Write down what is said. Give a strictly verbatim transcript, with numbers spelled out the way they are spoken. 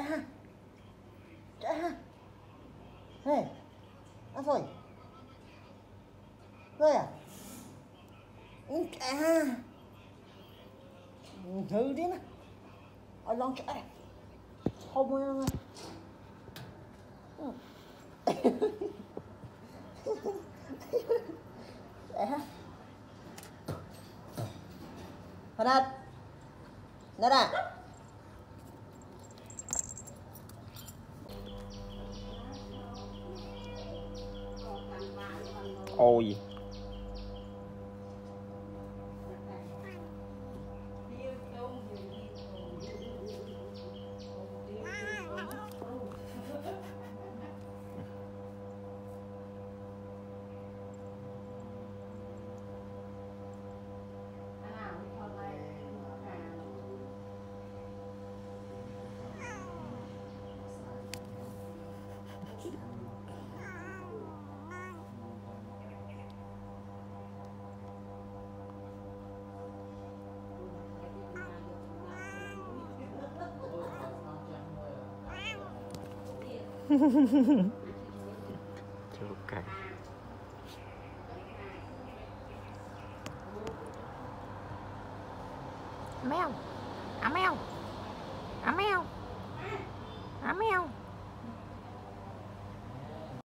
ha. Chạy ha. Này. Ăn rồi. Rồi à? Ừ, chạy ha. Thử đi nè. Ở lòng chạy. Không mà. Chạy ha. Fanat. Nada. Ôi. Chưa cày. Mèo, à mèo, à mèo, à mèo.